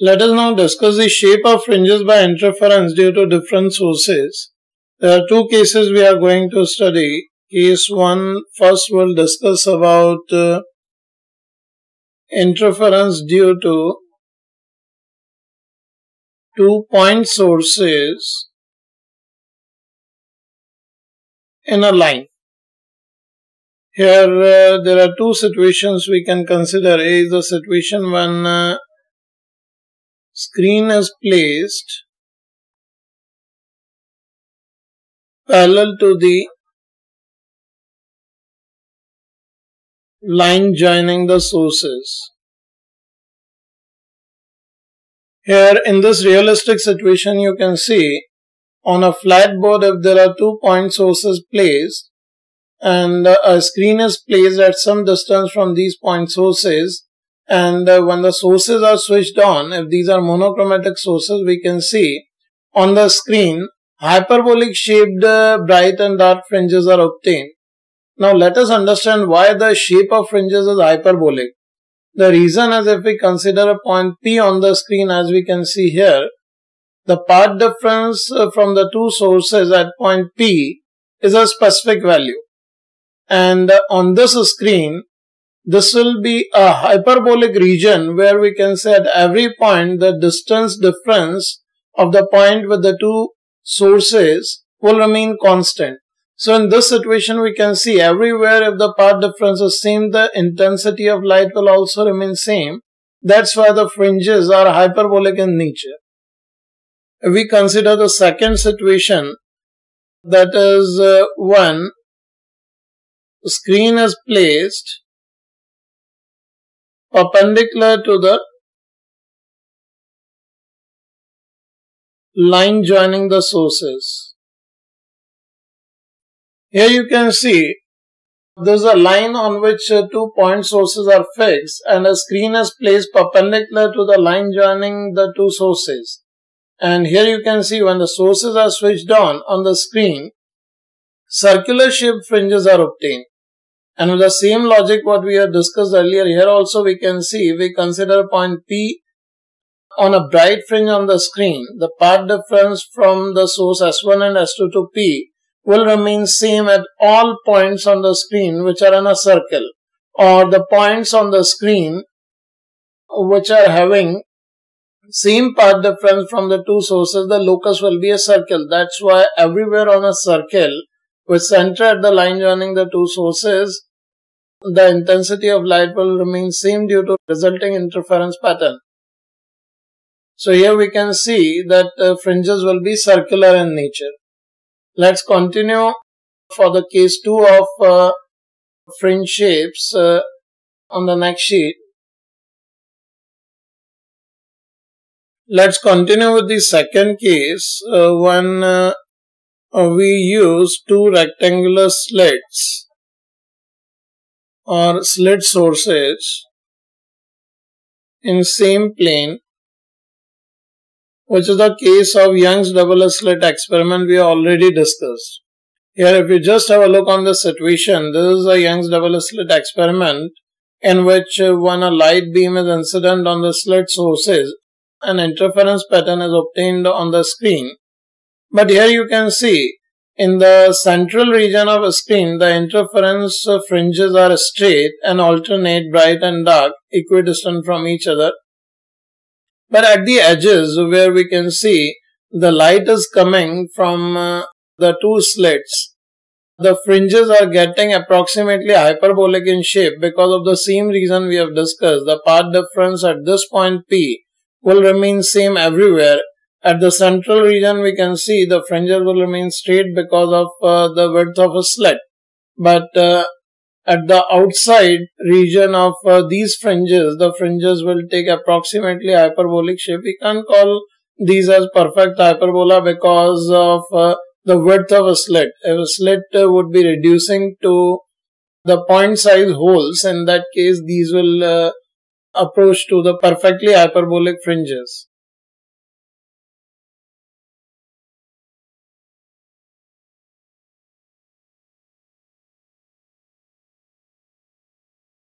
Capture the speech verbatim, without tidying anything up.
Let us now discuss the shape of fringes by interference due to different sources. There are two cases we are going to study. Case one, first we'll discuss about uh, interference due to two point sources in a line. Here uh, there are two situations we can consider. A is the situation when uh, screen is placed parallel to the line joining the sources. Here in this realistic situation you can see on a flat board if there are two point sources placed and a screen is placed at some distance from these point sources, and uh, when the sources are switched on, if these are monochromatic sources, we can see on the screen hyperbolic shaped uh, bright and dark fringes are obtained. Now let us understand why the shape of fringes is hyperbolic. The reason is, if we consider a point P on the screen, as we can see here, the path difference from the two sources at point P is a specific value. And on this screen, this will be a hyperbolic region where we can say at every point the distance difference of the point with the two sources will remain constant. So in this situation we can see everywhere if the path difference is same, the intensity of light will also remain same. That's why the fringes are hyperbolic in nature. If we consider the second situation, that is uh, when the screen is placed perpendicular to the line joining the sources. Here you can see there is a line on which uh, two point sources are fixed and a screen is placed perpendicular to the line joining the two sources. And here you can see when the sources are switched on on the screen, circular shaped fringes are obtained. And with the same logic what we have discussed earlier, here also we can see, if we consider point P on a bright fringe on the screen, the path difference from the source S one and S two to P will remain same at all points on the screen which are in a circle, or the points on the screen which are having same path difference from the two sources, the locus will be a circle. That's why everywhere on a circle with center at the line joining the two sources, the intensity of light will remain same due to resulting interference pattern. So here we can see that uh, fringes will be circular in nature. Let's continue for the case two of uh, fringe shapes uh, on the next sheet. Let's continue with the second case uh, when uh, we use two rectangular slits or slit sources in same plane, which is the case of Young's double-slit experiment we already discussed. Here if you just have a look on the situation, this is a Young's double-slit experiment in which uh, when a light beam is incident on the slit sources, an interference pattern is obtained on the screen. But here you can see in the central region of a screen, the interference fringes are straight and alternate bright and dark, equidistant from each other. But at the edges where we can see the light is coming from uh, the two slits, the fringes are getting approximately hyperbolic in shape because of the same reason we have discussed. The path difference at this point P will remain same everywhere. At the central region we can see the fringes will remain straight because of uh, the width of a slit. But uh, at the outside region of uh, these fringes, the fringes will take approximately hyperbolic shape. We can't call these as perfect hyperbola because of uh, the width of a slit. If a slit uh, would be reducing to the point size holes, in that case these will uh, approach to the perfectly hyperbolic fringes.